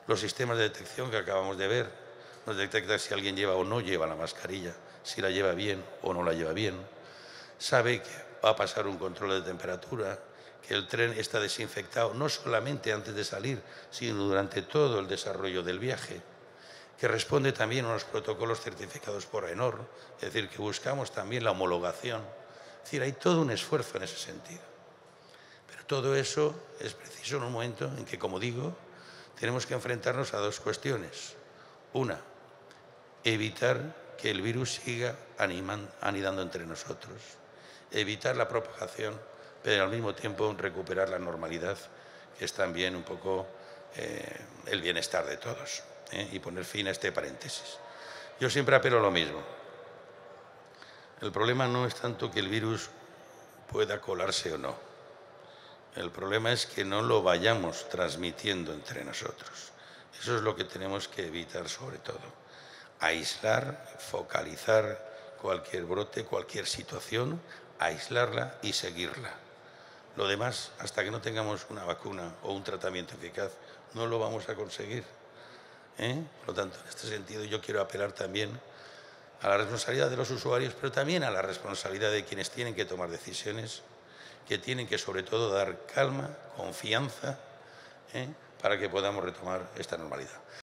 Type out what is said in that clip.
Los sistemas de detección que acabamos de ver nos detectan si alguien lleva o no lleva la mascarilla, si la lleva bien o no la lleva bien. Sabe que va a pasar un control de temperatura, que el tren está desinfectado no solamente antes de salir, sino durante todo el desarrollo del viaje, que responde también a unos protocolos certificados por AENOR, es decir, que buscamos también la homologación. Es decir, hay todo un esfuerzo en ese sentido. Pero todo eso es preciso en un momento en que, como digo, tenemos que enfrentarnos a dos cuestiones. Una, evitar que el virus siga anidando entre nosotros, evitar la propagación, pero al mismo tiempo recuperar la normalidad, que es también un poco el bienestar de todos, y poner fin a este paréntesis. Yo siempre apelo a lo mismo. El problema no es tanto que el virus pueda colarse o no. El problema es que no lo vayamos transmitiendo entre nosotros. Eso es lo que tenemos que evitar sobre todo. Aislar, focalizar cualquier brote, cualquier situación, aislarla y seguirla. Lo demás, hasta que no tengamos una vacuna o un tratamiento eficaz, no lo vamos a conseguir. Por lo tanto, en este sentido, yo quiero apelar también a la responsabilidad de los usuarios, pero también a la responsabilidad de quienes tienen que tomar decisiones, que tienen que, sobre todo, dar calma, confianza, para que podamos retomar esta normalidad.